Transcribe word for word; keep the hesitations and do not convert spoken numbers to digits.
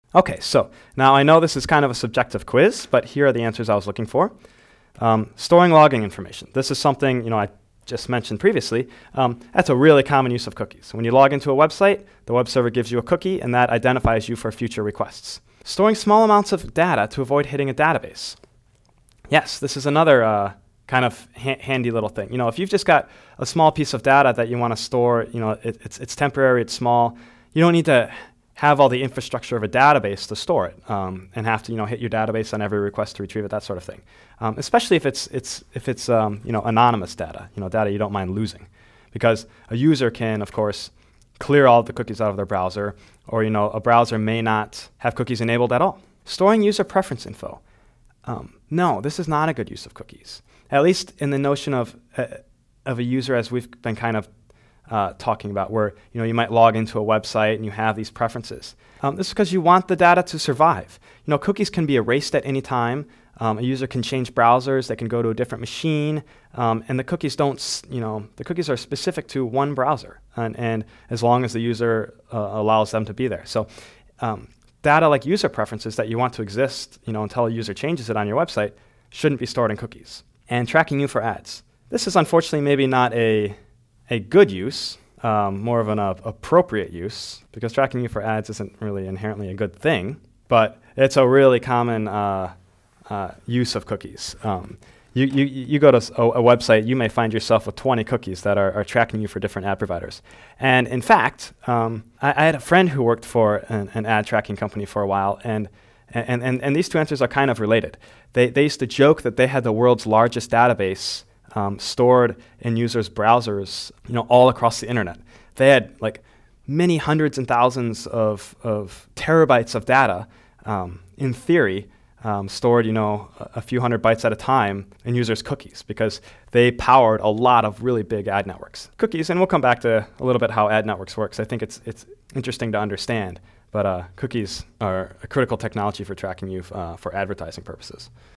Okay, so now I know this is kind of a subjective quiz, but here are the answers I was looking for. Um, storing logging information. This is something, you know, I just mentioned previously. Um, that's a really common use of cookies. When you log into a website, the web server gives you a cookie, and that identifies you for future requests. Storing small amounts of data to avoid hitting a database. Yes, this is another uh, kind of ha handy little thing. You know, if you've just got a small piece of data that you want to store, you know, it, it's, it's temporary, it's small. You don't need to have all the infrastructure of a database to store it, um, and have to, you know, hit your database on every request to retrieve it, that sort of thing. Um, especially if it's it's if it's um, you know, anonymous data, you know, data you don't mind losing, because a user can, of course, clear all the cookies out of their browser, or you know, a browser may not have cookies enabled at all. Storing user preference info. Um, no, this is not a good use of cookies. At least in the notion of uh, of a user, as we've been kind of Uh, talking about, where you know, you might log into a website and you have these preferences. Um, this is because you want the data to survive. You know, cookies can be erased at any time. Um, a user can change browsers. They can go to a different machine, um, and the cookies don't. S you know, the cookies are specific to one browser, and, and as long as the user uh, allows them to be there. So, um, data like user preferences that you want to exist, you know, until a user changes it on your website, shouldn't be stored in cookies. And tracking you for ads. This is unfortunately maybe not a a good use, um, more of an uh, appropriate use, because tracking you for ads isn't really inherently a good thing, but it's a really common uh, uh, use of cookies. Um, you, you, you go to a, a website, you may find yourself with twenty cookies that are, are tracking you for different ad providers. And in fact, um, I, I had a friend who worked for an, an ad tracking company for a while, and and, and, and these two answers are kind of related. They, they used to joke that they had the world's largest database Um, stored in users' browsers, you know, all across the internet. They had like many hundreds and thousands of, of terabytes of data, um, in theory, um, stored, you know, a, a few hundred bytes at a time in users' cookies, because they powered a lot of really big ad networks. Cookies, and we'll come back to a little bit how ad networks works. I think it's it's interesting to understand, but uh, cookies are a critical technology for tracking you uh, for advertising purposes.